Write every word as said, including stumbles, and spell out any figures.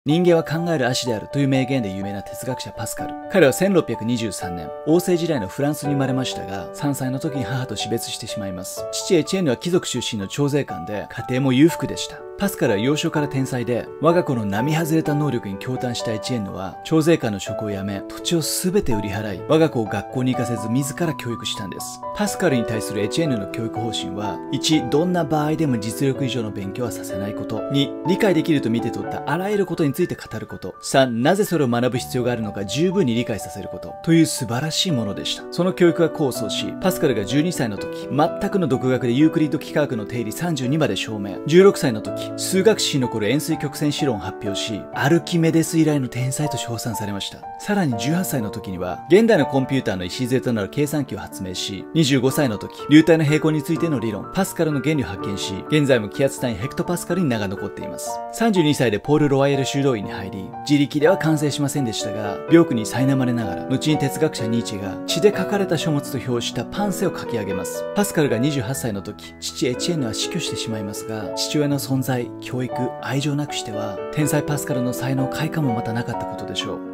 人間は考える足であるという名言で有名な哲学者パスカル。彼はせんろっぴゃくにじゅうさんねん、王政時代のフランスに生まれましたが、さんさいの時に母と死別してしまいます。父エチエンヌは貴族出身の徴税官で、家庭も裕福でした。パスカルは幼少から天才で、我が子の並外れた能力に驚嘆したエチエンヌは、徴税官の職を辞め、土地を全て売り払い、我が子を学校に行かせず自ら教育したんです。パスカルに対するエチエンヌの教育方針は、いち、どんな場合でも実力以上の勉強はさせないこと。に、理解できると見て取ったあらゆることについて語ること。さん、なぜそれを学ぶ必要があるのか十分に理解させること。という素晴らしいものでした。その教育が功を奏し、パスカルがじゅうにさいの時、全くの独学でユークリッド幾何学の定理さんじゅうにまで証明。じゅうろくさいの時、数学史に残る円錐曲線子論を発表し、アルキメデス以来の天才と称賛されました。さらにじゅうはっさいの時には、現代のコンピューターの礎となる計算機を発明し、にじゅうごさいの時、流体の平行についての理論、パスカルの原理を発見し、現在も気圧単位ヘクトパスカルに名が残っています。さんじゅうにさいでポール・ロワイエル修道院に入り、自力では完成しませんでしたが、病苦に苛まれながら、後に哲学者ニーチェが血で書かれた書物と評したパンセを書き上げます。パスカルがにじゅうはっさいの時、父エチエンヌは死去してしまいますが、父親の存在、教育、愛情なくしては、天才パスカルの才能開花もまたなかったことでしょう。